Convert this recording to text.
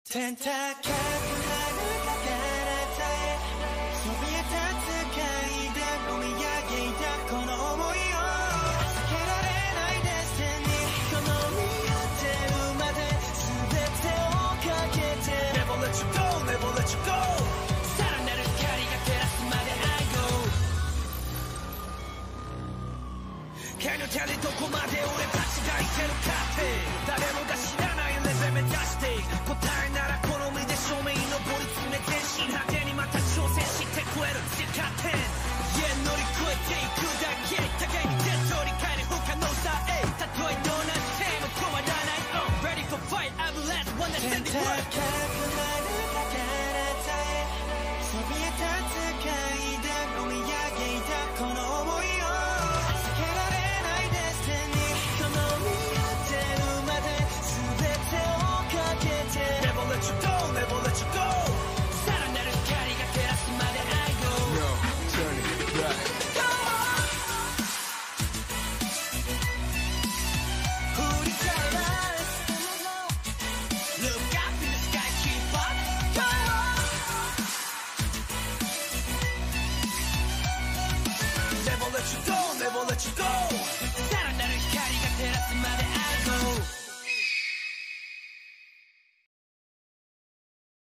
天高く遥か彼方へそびえ立つ階段を見上げたこの想いを避けられないデスティニーこの見当てるまで全てをかけて Never let you go, never let you go さらなる光が照らすまで I go 毛の手でどこまで俺たちがいけるかって誰もが知らないレベル目指して答えなら好みで正面に登り詰めて新果てにまた挑戦して食える時間点乗り越えていくだけ互いに手取り替える不可能さたとえどうなっても変わらない Ready for fight I'm the last one that's standing firm